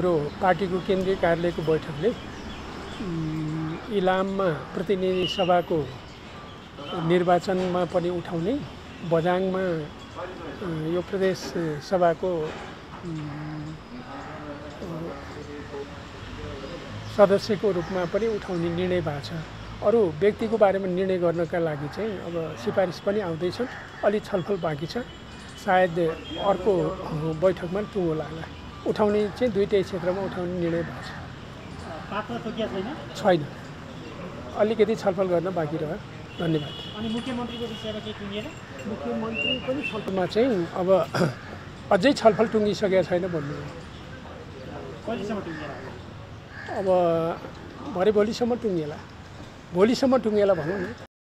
हाम्रो पार्टीको केन्द्रीय कार्यालयको बैठकले इलाममा प्रतिनिधि सभाको निर्वाचनमा पनि उठाउने, बझाङमा यो प्रदेश सभाको सदस्यको रूपमा पनि उठाउने निर्णय भएको छ। अरू व्यक्तिको बारेमा निर्णय गर्नका लागि चाहिँ अब सिफारिस पनि आउँदैछन्, अलि छलफल बाँकी छ। सायद अर्को बैठकमा टुङ्गो लाग्ला। उठाउने चाहिँ दुईटै क्षेत्रमा उठाउने निर्णय भएको छ। पात्र तोकिया छैन, अलिकति छलफल गर्न बाँकी रह्यो। धन्यवाद। अनि मुख्यमन्त्रीको विषयमा के टुङ्गिएन? मुख्यमन्त्री पनि छलफलमा चाहिँ अब अझै छलफल टुङ्गिसकेको छैन भन्नु हो। कहिलेसम्म टुङ्गिएला? अब भरे भोलिसम्म टुङ्गिएला, भोलिसम्म टुङ्गिएला भनौँ न।